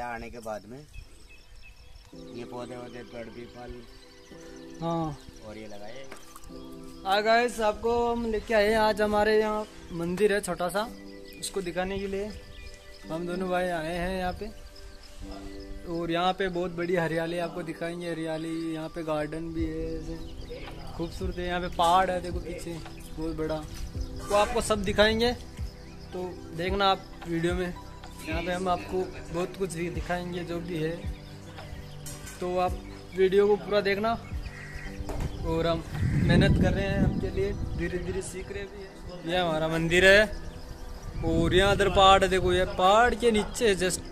आने के बाद में ये पौधे वौधे पेड़ पीपल हाँ और ये लगाए। गाइस आपको हम लेके आए हैं। आज हमारे यहाँ मंदिर है छोटा सा, उसको दिखाने के लिए हम दोनों भाई आए हैं यहाँ पे। और यहाँ पे बहुत बड़ी हरियाली आपको दिखाएंगे। हरियाली यहाँ पे गार्डन भी है, ऐसे खूबसूरत है। यहाँ पे पहाड़ है, देखो पीछे बहुत बड़ा, तो आपको सब दिखाएंगे। तो देखना आप वीडियो में, यहाँ पे हम आपको बहुत कुछ भी दिखाएंगे जो भी है। तो आप वीडियो को पूरा देखना। और हम मेहनत कर रहे हैं आपके लिए, धीरे धीरे सीख रहे भी हैं। यह हमारा मंदिर है और यहाँ इधर पहाड़ है, देखो ये पहाड़ के नीचे जस्ट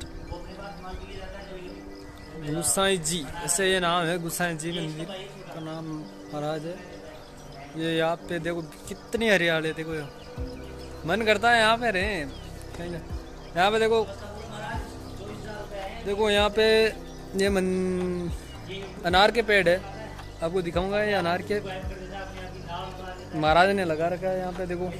गुसाई जी, ऐसे ये नाम है, गुसाई जी मंदिर का नाम महाराज है। ये यहाँ पे देखो कितनी हरियाली है, देखो मन करता है यहाँ पे रहे। यहाँ पे देखो यहाँ पे ये अनार के पेड़ है, आपको दिखाऊंगा। ये अनार के महाराज ने लगा रखा है यहाँ पे। देखो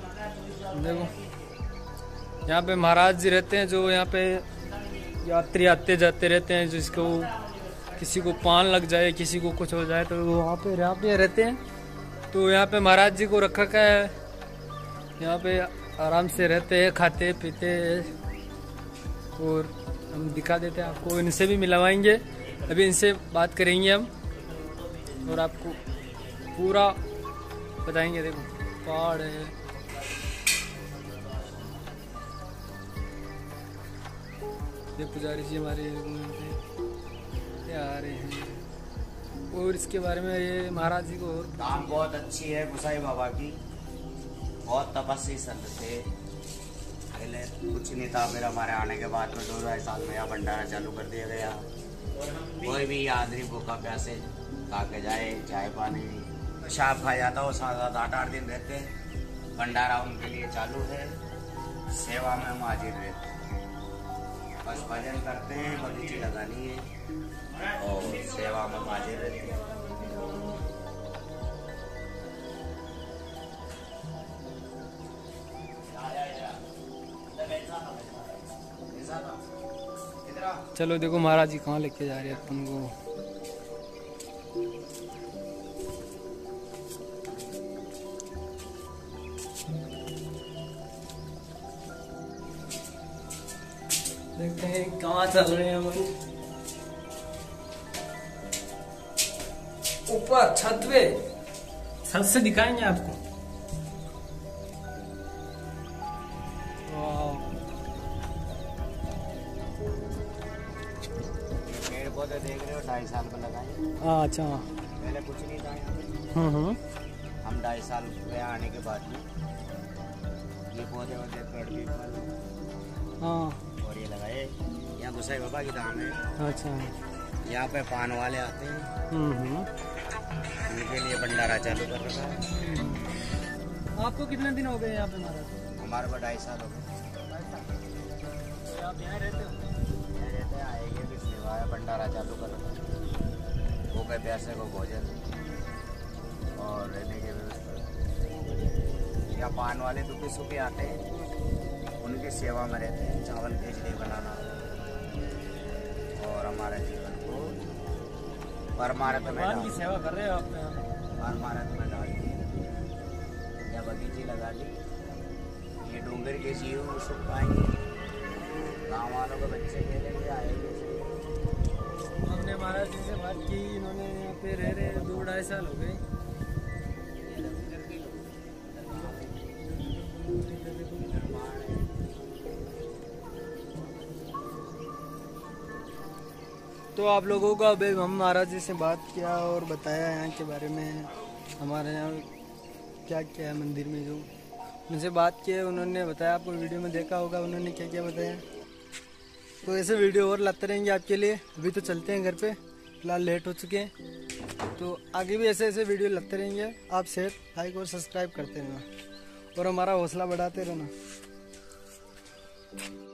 यहाँ पे महाराज जी रहते हैं, जो यहाँ पे यात्री आते जाते रहते हैं। जिसको किसी को पान लग जाए, किसी को कुछ हो जाए, तो वो यहाँ पे रहते हैं। तो यहाँ पे महाराज जी को रखा है, यहाँ पे आराम से रहते हैं, खाते पीते हैं। और हम दिखा देते हैं आपको, इनसे भी मिलवाएंगे। अभी इनसे बात करेंगे हम और आपको पूरा बताएंगे। देखो पहाड़ है, ये पुजारी जी हमारे आ रहे हैं। और इसके बारे में ये महाराज जी को और काम बहुत अच्छी है गुसाई बाबा की, बहुत तपस्वी संत थे। पहले कुछ नहीं था, फिर हमारे आने के बाद में 2-2 साल में यहाँ भंडारा चालू कर दिया गया। कोई भी यात्री भूखा प्यासे खा के जाए, चाय पानी पेशाब खा जाता हो, 7-8 दिन रहते हैं। भंडारा उनके लिए चालू है, सेवा में हम हाजिर रहते हैं। बस भजन करते हैं, बगीची लगानी है और सेवा में हाजिर रहते हैं। चलो देखो महाराज जी कहाँ लेके जा रहे हैं अपन को। देखते हैं कहाँ चल रहे हैं हम। ऊपर छत पे, छत से दिखाएंगे आपको। पेड़ पौधे देख रहे हो, 2.5 साल में लगाए। अच्छा, पहले कुछ नहीं था यहाँ पे। हम 2.5 साल पे आने के बाद में ये पौधे वौधे पेड़ पीपल और ये लगाए। यहाँ गुसाई बाबा की धाम है। अच्छा, यहाँ पे पान वाले आते हैं, उनके लिए भंडारा चालू कर रखा है। आपको कितने दिन हो गए यहाँ पे महाराज? हमारे को 2.5 साल हो गए। आप यहाँ रहते हो? यहाँ रहते हैं, आएंगे भी सेवा है, भंडारा चालू कर रखा है। भूखे प्यासे को भोजन और रहने की व्यवस्था। यहाँ पान वाले दुखी सुखी आते हैं, उनकी सेवा में रहते हैं। चावल खिचड़ी बनाना और हमारे जीवन को परमार्थ में भगवान की सेवा कर रहे हो आप यहाँ? परमार्थ में डाल दी, या बगीची लगा ली। ये डूंगर के जीव सुख पाएंगे, गाँव वालों के बच्चे खेलेंगे, आएंगे। हमने महाराज जी से बात की, इन्होंने यहाँ पे रह रहे 2-2.5 साल हो गए। तो आप लोगों का अभी हम महाराज जी से बात किया और बताया यहाँ के बारे में, हमारे यहाँ क्या क्या है मंदिर में। जो उनसे बात की है, उन्होंने बताया, आपको वीडियो में देखा होगा उन्होंने क्या क्या बताया। तो ऐसे वीडियो और लाते रहेंगे आपके लिए। अभी तो चलते हैं घर पे, फिलहाल लेट हो चुके हैं। तो आगे भी ऐसे ऐसे वीडियो लाते रहेंगे। आप शेयर, लाइक और सब्सक्राइब करते रहना और हमारा हौसला बढ़ाते रहना।